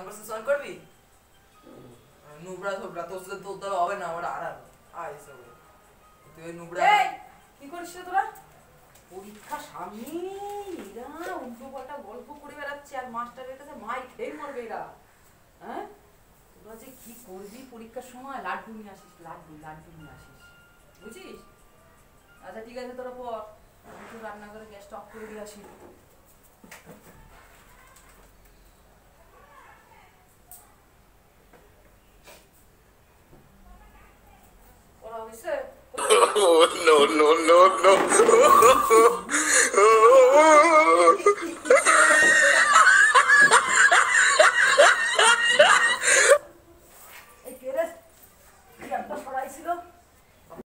Conversation করবি নুবড়া থোবড়া তোর সাথে তো হবে না ওরা আড়াল আইসো তুই ওই নুবড়া কি করিস রে তোরা পরীক্ষা সামনে এরা উল্টো পাল্টা গল্প করে বেড়াচ্ছে আর মাস্টারের কাছে মাই খেয়ে মরবে এরা হ্যাঁ তোরা যে কি করবি পরীক্ষার সময় লাড্ডু নিয়ে আসিস লাড্ডু নিয়ে আসিস বুঝিস আচ্ছা ঠিক আছে তোরা পর আমি তো রান্না করে গ্যাসটা অফ করে দিয়ে আসি Oh, no, no, no, no.